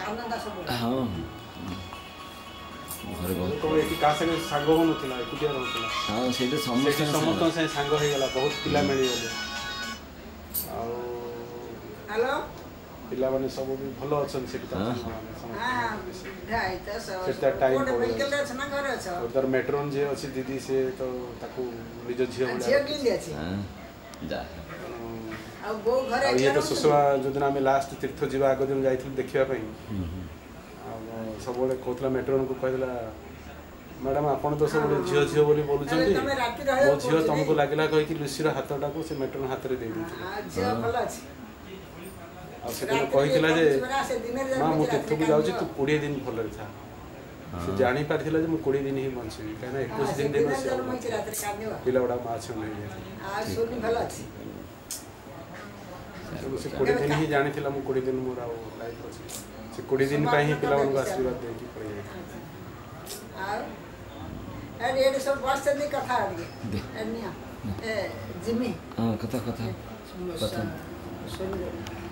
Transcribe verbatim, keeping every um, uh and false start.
हाँ घर तो ये का संगे सांग होनुला एकुटिया रहउतला हाँ से समस्त समस्त से सांग हो गला बहुत पिला मिल गले आ हेलो पिला माने सब भी भलो अछन से हां हां ढाई त सब सेटा टाइम कोड मेडिकल रे छना घर छ उधर मेट्रोन जे अछि दीदी से तो ताकू निज झियो बोला झियो के लिए अछि हां जा आ गो घर आ ये तो सुसुआ जोदना में लास्ट तीर्थ जीवा आगो दिन जाइथिल देखिया पई सब बोले कहला मेट्रोन को कहला मैडम आपण तो सब झियो झियो बोली बोलुछंती वो झियो तुमको लागला कहि कि लुसी रो हाथटा को से मेट्रोन हाथ रे दे दी हां झियो भलो अछि आ से कहिला जे मां मु तीर्थ को जाउची तू बीस दिन भलो था से जानी पारथिला जे मु बीस दिन ही बंची कहना इक्कीस दिन दिन से पिला बडा माछ नहीं आ सुनी भलो अछि से बीस दिन ही जानी थिला मु बीस दिन मोरा लाइफ अछि से बीस दिन का ही पिला को आशीर्वाद दे की पड़े आ अरे ये सब बात से नहीं कथा आ रही है ए जिमी हां कथा कथा कथा सुन